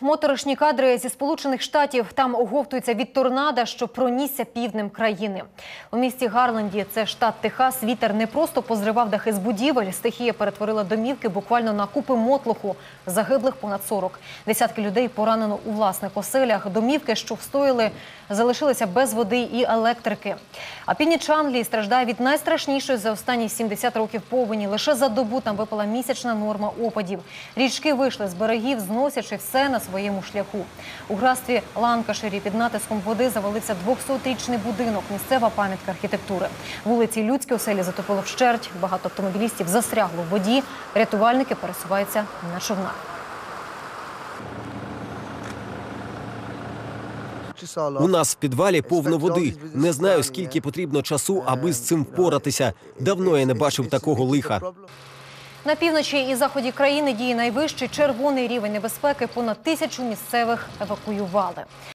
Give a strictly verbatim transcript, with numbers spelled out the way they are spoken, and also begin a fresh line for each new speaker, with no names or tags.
Моторошні кадри зі Сполучених Штатів. Там оговтуються від торнадо, що пронісся півднем країни. У місті Гарленді, це штат Техас, вітер не просто позривав дахи з будівель. Стихія перетворила домівки буквально на купи мотлоху. Загиблих понад сорок. Десятки людей поранено у власних оселях. Домівки, що встояли, залишилися без води і електрики. А північ Англії страждає від найстрашнішої за останні сімдесят років повені. Лише за добу там випала місячна норма опадів. Річки вийшли з берегів, зносячи все на своєму шляху. У графстві Ланкаширі під натиском води завалився двохсотрічний будинок, місцева пам'ятка архітектури. Вулиці людські оселі затопило вщерть, багато автомобілістів застрягло в воді, рятувальники пересуваються на човнах.
У нас в підвалі повно води. Не знаю, скільки потрібно часу, аби з цим впоратися. Давно я не бачив такого лиха.
На півночі і заході країни діє найвищий червоний рівень небезпеки. Понад тисячу місцевих евакуювали.